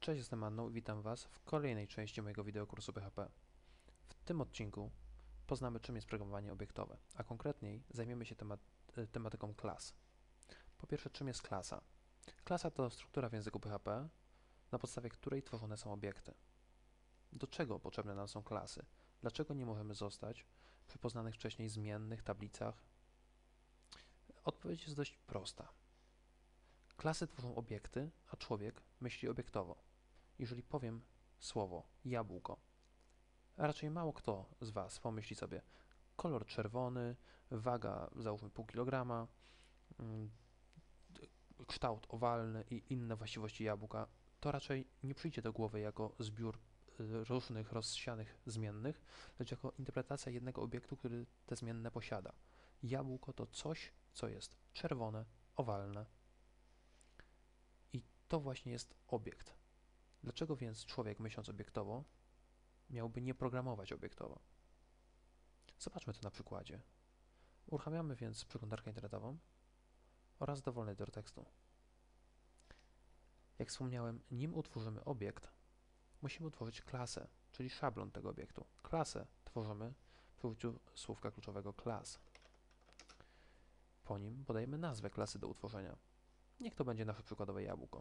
Cześć, jestem Anną i witam Was w kolejnej części mojego wideokursu PHP. W tym odcinku poznamy, czym jest programowanie obiektowe, a konkretniej zajmiemy się tematyką klas. Po pierwsze, czym jest klasa? Klasa to struktura w języku PHP, na podstawie której tworzone są obiekty. Do czego potrzebne nam są klasy? Dlaczego nie możemy zostać przy poznanych wcześniej zmiennych, tablicach? Odpowiedź jest dość prosta. Klasy tworzą obiekty, a człowiek myśli obiektowo. Jeżeli powiem słowo jabłko, a raczej mało kto z Was pomyśli sobie kolor czerwony, waga załóżmy pół kilograma, kształt owalny i inne właściwości jabłka, to raczej nie przyjdzie do głowy jako zbiór różnych rozsianych zmiennych, lecz jako interpretacja jednego obiektu, który te zmienne posiada. Jabłko to coś, co jest czerwone, owalne i to właśnie jest obiekt. Dlaczego więc człowiek, myśląc obiektowo, miałby nie programować obiektowo? Zobaczmy to na przykładzie. Uruchamiamy więc przeglądarkę internetową oraz dowolny edytor tekstu. Jak wspomniałem, nim utworzymy obiekt, musimy utworzyć klasę, czyli szablon tego obiektu. Klasę tworzymy przy użyciu słówka kluczowego class. Po nim podajemy nazwę klasy do utworzenia. Niech to będzie nasze przykładowe jabłko.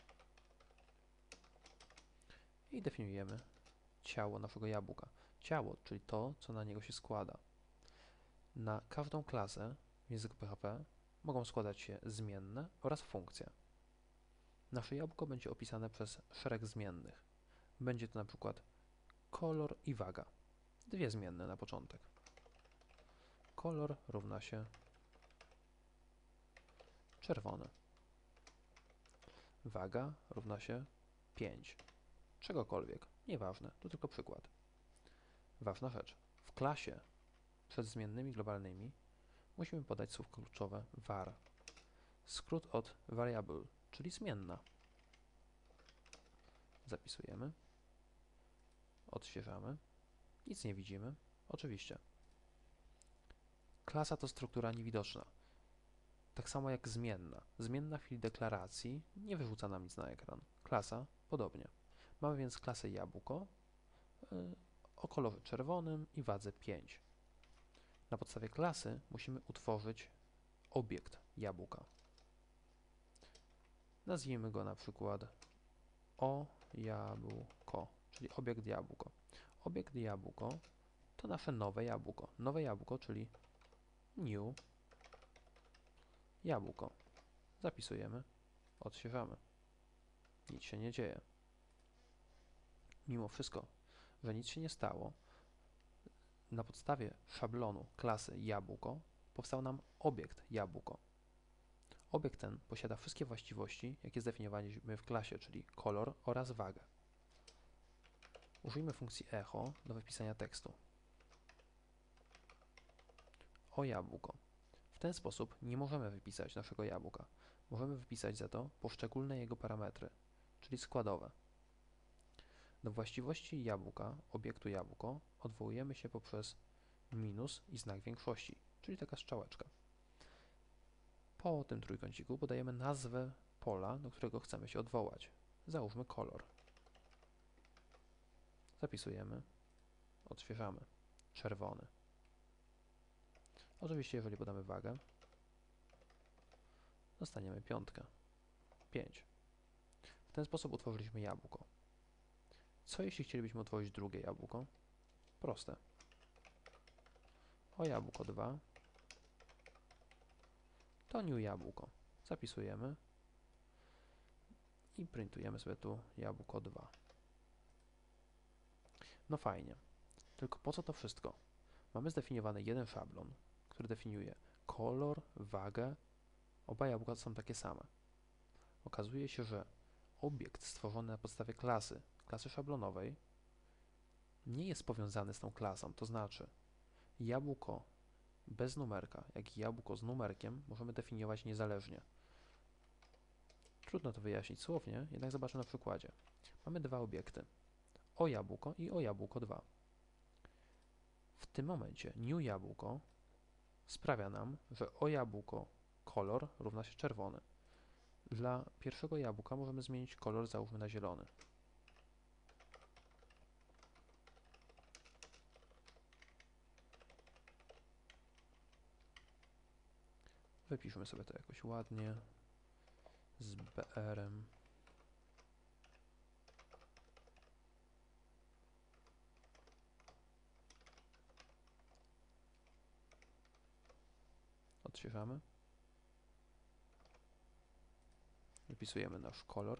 I definiujemy ciało naszego jabłka. Ciało, czyli to, co na niego się składa. Na każdą klasę w języku PHP mogą składać się zmienne oraz funkcje. Nasze jabłko będzie opisane przez szereg zmiennych. Będzie to na przykład kolor i waga. Dwie zmienne na początek. Kolor równa się czerwony. Waga równa się 5. Czegokolwiek, nieważne, to tylko przykład. Ważna rzecz. W klasie przed zmiennymi globalnymi musimy podać słówko kluczowe var. Skrót od variable, czyli zmienna. Zapisujemy. Odświeżamy. Nic nie widzimy. Oczywiście. Klasa to struktura niewidoczna. Tak samo jak zmienna. Zmienna w chwili deklaracji nie wyrzuca nam nic na ekran. Klasa podobnie. Mamy więc klasę jabłko o kolorze czerwonym i wadze 5. Na podstawie klasy musimy utworzyć obiekt jabłka. Nazwijmy go na przykład o jabłko, czyli obiekt jabłko. Obiekt jabłko to nasze nowe jabłko. Nowe jabłko, czyli new jabłko. Zapisujemy, odświeżamy. Nic się nie dzieje. Mimo wszystko, że nic się nie stało, na podstawie szablonu klasy jabłko powstał nam obiekt jabłko. Obiekt ten posiada wszystkie właściwości, jakie zdefiniowaliśmy w klasie, czyli kolor oraz wagę. Użyjmy funkcji echo do wypisania tekstu. O jabłko. W ten sposób nie możemy wypisać naszego jabłka. Możemy wypisać za to poszczególne jego parametry, czyli składowe. Do właściwości jabłka, obiektu jabłko, odwołujemy się poprzez minus i znak większości, czyli taka strzałeczka. Po tym trójkąciku podajemy nazwę pola, do którego chcemy się odwołać. Załóżmy kolor. Zapisujemy, odświeżamy. Czerwony. Oczywiście, jeżeli podamy wagę, dostaniemy 5. W ten sposób utworzyliśmy jabłko. Co jeśli chcielibyśmy utworzyć drugie jabłko? Proste. O jabłko 2 to new jabłko. Zapisujemy i printujemy sobie tu jabłko 2. No fajnie. Tylko po co to wszystko? Mamy zdefiniowany jeden szablon, który definiuje kolor, wagę. Oba jabłka są takie same. Okazuje się, że obiekt stworzony na podstawie klasy szablonowej, nie jest powiązany z tą klasą, to znaczy jabłko bez numerka, jak i jabłko z numerkiem możemy definiować niezależnie. Trudno to wyjaśnić słownie, jednak zobaczmy na przykładzie. Mamy dwa obiekty, o jabłko i o jabłko 2. W tym momencie new jabłko sprawia nam, że o jabłko kolor równa się czerwony. Dla pierwszego jabłka możemy zmienić kolor, załóżmy na zielony. Wypiszmy sobie to jakoś ładnie, z BR-em. Odświeżamy. Wypisujemy nasz kolor.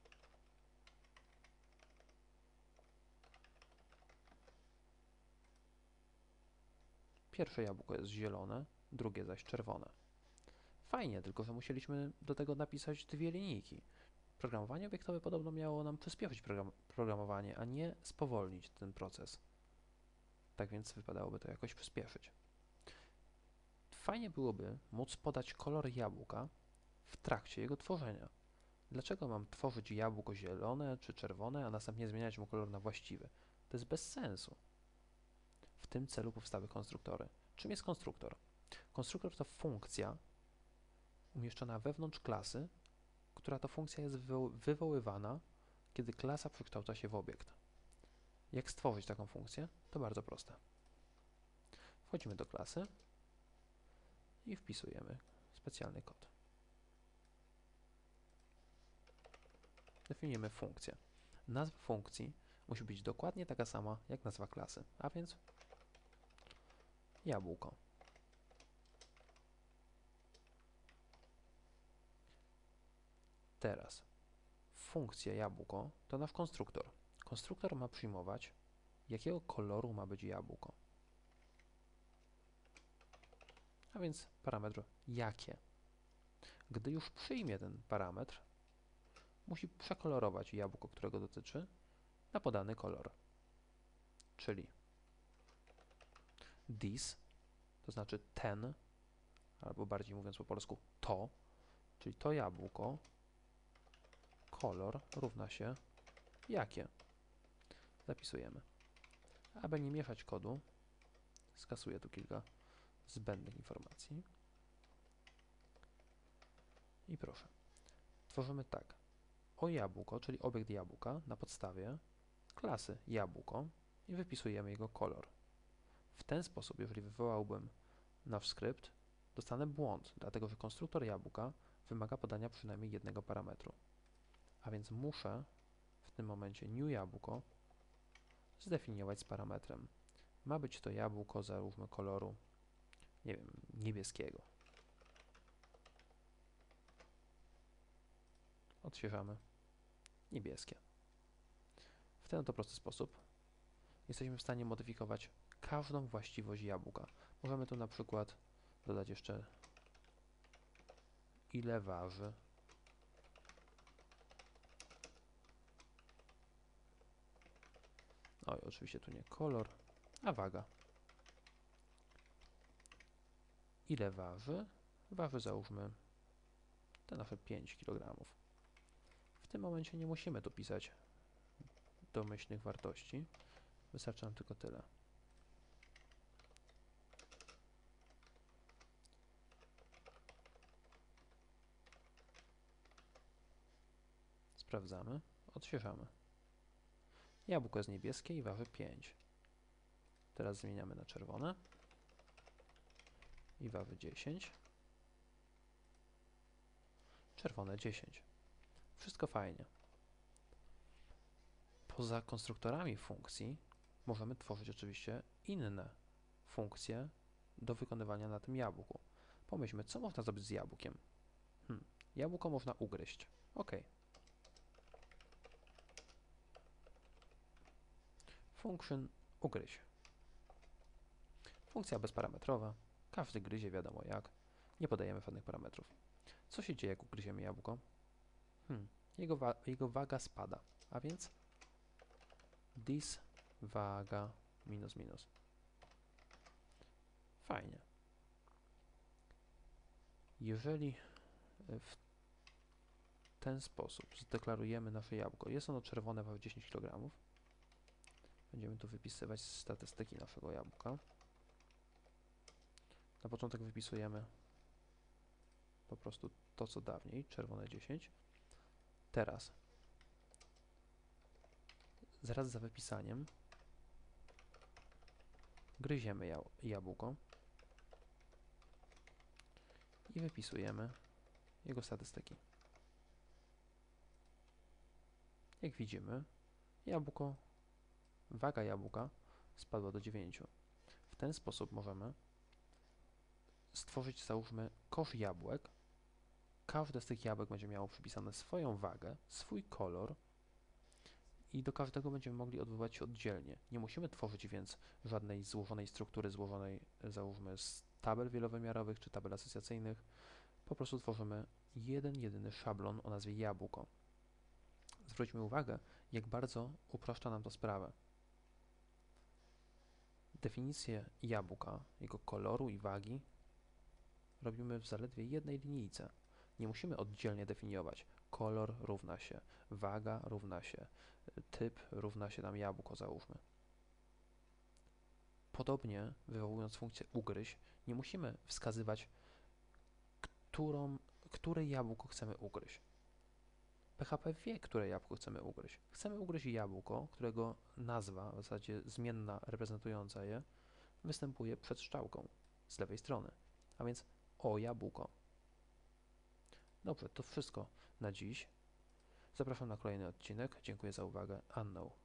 Pierwsze jabłko jest zielone, drugie zaś czerwone. Fajnie, tylko że musieliśmy do tego napisać dwie linijki. Programowanie obiektowe podobno miało nam przyspieszyć programowanie, a nie spowolnić ten proces. Tak więc wypadałoby to jakoś przyspieszyć. Fajnie byłoby móc podać kolor jabłka w trakcie jego tworzenia. Dlaczego mam tworzyć jabłko zielone czy czerwone, a następnie zmieniać mu kolor na właściwy? To jest bez sensu. W tym celu powstały konstruktory. Czym jest konstruktor? Konstruktor to funkcja umieszczona wewnątrz klasy, która to funkcja jest wywoływana, kiedy klasa przekształca się w obiekt. Jak stworzyć taką funkcję? To bardzo proste. Wchodzimy do klasy i wpisujemy specjalny kod. Definiujemy funkcję. Nazwa funkcji musi być dokładnie taka sama jak nazwa klasy, a więc jabłko. Teraz funkcja jabłko to nasz konstruktor. Konstruktor ma przyjmować, jakiego koloru ma być jabłko. A więc parametr jakie. Gdy już przyjmie ten parametr, musi przekolorować jabłko, którego dotyczy, na podany kolor. Czyli this, to znaczy ten, albo bardziej mówiąc po polsku to, czyli to jabłko, kolor równa się jakie. Zapisujemy. Aby nie mieszać kodu, skasuję tu kilka zbędnych informacji. I proszę. Tworzymy tak. O jabłko, czyli obiekt jabłka, na podstawie klasy jabłko i wypisujemy jego kolor. W ten sposób, jeżeli wywołałbym nasz skrypt, dostanę błąd, dlatego że konstruktor jabłka wymaga podania przynajmniej jednego parametru. A więc muszę w tym momencie new jabłko zdefiniować z parametrem. Ma być to jabłko, załóżmy koloru, nie wiem, niebieskiego. Odświeżamy. Niebieskie. W ten oto prosty sposób jesteśmy w stanie modyfikować każdą właściwość jabłka. Możemy tu na przykład dodać jeszcze ile waży. Oj, oczywiście tu nie kolor, a waga. Ile waży? Waży załóżmy te nasze 5 kg. W tym momencie nie musimy tu pisać domyślnych wartości. Wystarczy nam tylko tyle. Sprawdzamy, odświeżamy. Jabłko jest niebieskie i waży 5. Teraz zmieniamy na czerwone i waży 10. Czerwone 10. Wszystko fajnie. Poza konstruktorami funkcji możemy tworzyć oczywiście inne funkcje do wykonywania na tym jabłku. Pomyślmy, co można zrobić z jabłkiem. Jabłko można ugryźć. OK. Function ugryź. Funkcja bezparametrowa. Każdy gryzie wiadomo jak. Nie podajemy żadnych parametrów. Co się dzieje, jak ugryziemy jabłko? Jego waga spada, a więc this waga minus minus. Fajnie. Jeżeli w ten sposób zdeklarujemy nasze jabłko, jest ono czerwone, waży 10 kg, będziemy tu wypisywać statystyki naszego jabłka. Na początek wypisujemy po prostu to co dawniej, czerwone 10. Teraz, zaraz za wypisaniem, gryziemy jabłko i wypisujemy jego statystyki. Jak widzimy, waga jabłka spadła do 9. W ten sposób możemy stworzyć, załóżmy, kosz jabłek. Każde z tych jabłek będzie miało przypisane swoją wagę, swój kolor i do każdego będziemy mogli odwoływać się oddzielnie. Nie musimy tworzyć więc żadnej złożonej struktury, złożonej, załóżmy, z tabel wielowymiarowych czy tabel asocjacyjnych. Po prostu tworzymy jedyny szablon o nazwie jabłko. Zwróćmy uwagę, jak bardzo upraszcza nam to sprawę. Definicję jabłka, jego koloru i wagi robimy w zaledwie jednej linijce. Nie musimy oddzielnie definiować. Kolor równa się, waga równa się, typ równa się tam jabłko, załóżmy. Podobnie, wywołując funkcję ugryź, nie musimy wskazywać, które jabłko chcemy ugryźć. PHP wie, które jabłko chcemy ugryźć. Chcemy ugryźć jabłko, którego nazwa, w zasadzie zmienna reprezentująca je, występuje przed strzałką z lewej strony, a więc o jabłko. Dobrze, to wszystko na dziś. Zapraszam na kolejny odcinek. Dziękuję za uwagę. Unknown.